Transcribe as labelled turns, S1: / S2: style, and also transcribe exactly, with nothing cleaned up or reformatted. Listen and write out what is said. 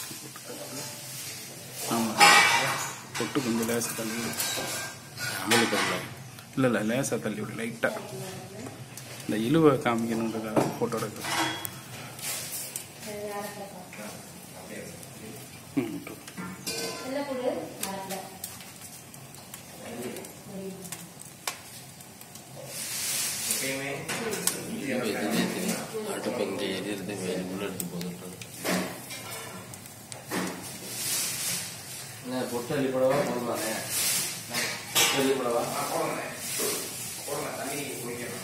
S1: ஆமாம், பொட்டு கொஞ்சம் லேசாக தள்ளி அவளுக்கு இல்லை இல்லை இல்லை லேசாக தள்ளி விடு லைட்டாக. இந்த இழுவை காமிக்கணுன்றதுக்காக ஃபோட்டோ எடுக்கிறேன். ம்
S2: அடுப்பு இங்கே எரியுறது வேலைக்குள்ள எடுத்து போதுன்றது. என்ன பொட்டு அள்ளிப்படவா போடலானே? பொட்டு அள்ளிப்படவா போடணும் போடணும் தண்ணி குடிக்கணும்.